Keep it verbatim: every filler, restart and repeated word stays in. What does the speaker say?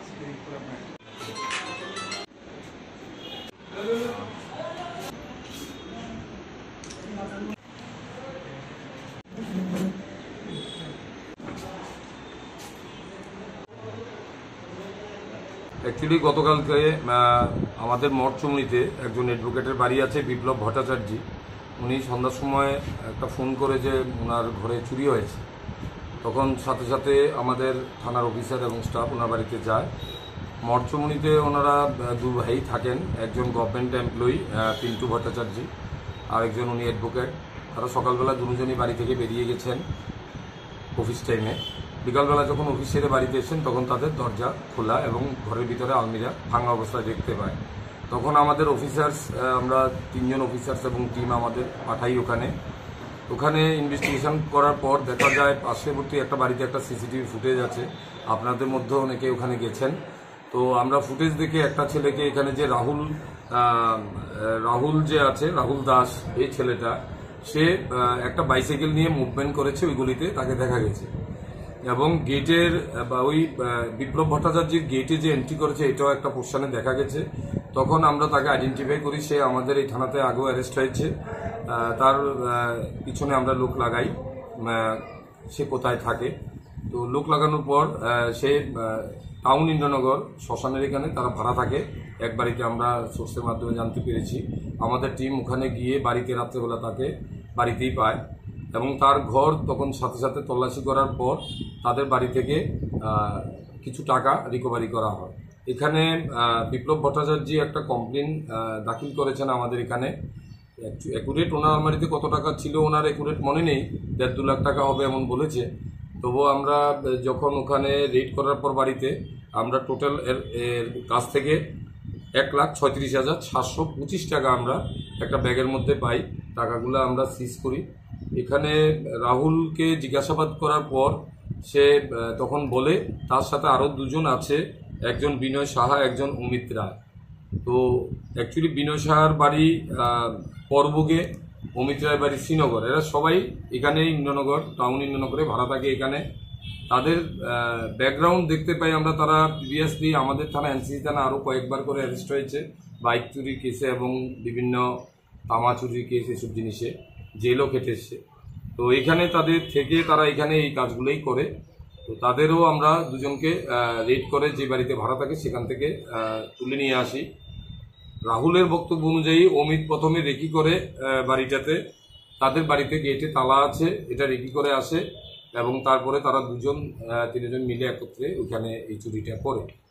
Actually গতকালকে আমাদের মঠচুমনিতে একজন অ্যাডভোকেটের বাড়ি আছে, বিপ্লব ভট্টাচার্য। উনি সন্ধ্যার সময় একটা ফোন করে যে ওনার ঘরে চুরি হয়েছে, তখন সাথে সাথে আমাদের থানার অফিসার এবং স্টাফ ওনার বাড়িতে যায়। মঠচুমনিতে ওনারা দু ভাই থাকেন, একজন গভর্নমেন্ট এমপ্লয়ি পিন্টু ভট্টাচার্য, আর একজন উনি অ্যাডভোকেট। তারা সকালবেলা দুজনই বাড়ি থেকে বেরিয়ে গেছেন অফিস টাইমে। বিকালবেলা যখন অফিস ছেড়ে বাড়িতে এসেছেন তখন তাদের দরজা খোলা এবং ঘরের ভিতরে আলমিরা ভাঙা অবস্থায় দেখতে পায়। তখন আমাদের অফিসার্স, আমরা তিনজন অফিসার্স এবং টিম আমাদের পাঠাই ওখানে। ওখানে ইনভেস্টিগেশন করার পর দেখা যায় পার্শ্ববর্তী একটা বাড়িতে একটা সিসিটিভি ফুটেজ আছে। আপনাদের মধ্যে অনেকে ওখানে গেছেন। তো আমরা ফুটেজ দেখে একটা ছেলেকে, এখানে যে রাহুল রাহুল যে আছে রাহুল দাস, এই ছেলেটা, সে একটা বাইসাইকেল নিয়ে মুভমেন্ট করেছে ওই গলিতে, তাকে দেখা গেছে। এবং গেটের বা ওই বিপ্লব ভট্টাচার্যের গেটে যে এন্ট্রি করেছে এটাও একটা পোর্শনে দেখা গেছে। তখন আমরা তাকে আইডেন্টিফাই করি, সে আমাদের এই থানাতে আগেও অ্যারেস্ট হয়েছে। তার পিছনে আমরা লোক লাগাই, সে কোথায় থাকে। তো লোক লাগানোর পর সে টাউন ইন্দ্রনগর শ্মশানের এখানে তারা ভাড়া থাকে এক বাড়িতে, আমরা সোর্সের মাধ্যমে জানতে পেরেছি। আমাদের টিম ওখানে গিয়ে বাড়িতে রাত্রেবেলা তাকে বাড়িতেই পায় এবং তার ঘর তখন সাথে সাথে তল্লাশি করার পর তাদের বাড়ি থেকে কিছু টাকা রিকভারি করা হয়। এখানে বিপ্লব ভট্টাচার্য একটা কমপ্লেন দাখিল করেছেন আমাদের এখানে। অ্যাকুরেট ওনার আলমারিতে কত টাকা ছিল ওনার অ্যাকুরেট মনে নেই, দেড় দু লাখ টাকা হবে এমন বলেছে। তবুও আমরা যখন ওখানে রেড করার পর বাড়িতে আমরা টোটাল এর কাছ থেকে এক লাখ ছয়ত্রিশ হাজার সাতশো পঁচিশ টাকা আমরা একটা ব্যাগের মধ্যে পাই। টাকাগুলো আমরা সিজ করি। এখানে রাহুলকে জিজ্ঞাসাবাদ করার পর সে তখন বলে তার সাথে আরও দুজন আছে, একজন বিনয় সাহা, একজন অমিত রায়। তো অ্যাকচুয়ালি বিনয় সাহার বাড়ি পরবগে, অমিত রায়ের বাড়ি শ্রীনগর। এরা সবাই এখানে ইন্দ্রনগর, টাউন ইন্দ্রনগরে ভাড়া থাকে এখানে। তাদের ব্যাকগ্রাউন্ড দেখতে পাই আমরা, তারা প্রিভিয়াসলি আমাদের থানা, এনসিসি থানা আরও কয়েকবার করে অ্যারেস্ট হয়েছে বাইক চুরির কেসে এবং বিভিন্ন তামা চুরির কেস, এসব জিনিসে জেলও কেটেছে। তো এখানে তাদের থেকে তারা এখানে এই কাজগুলোই করে। তো তাদেরও আমরা দুজনকে রেড করে যে বাড়িতে ভাড়া থাকে সেখান থেকে তুলে নিয়ে আসি। রাহুলের বক্তব্য অনুযায়ী অমিত প্রথমে রেকি করে বাড়িটাতে, তাদের বাড়িতে গেটে তালা আছে, এটা রেকি করে আসে এবং তারপরে তারা দুজন তিনজন মিলে একত্রে ওখানে এই চুরিটা করে।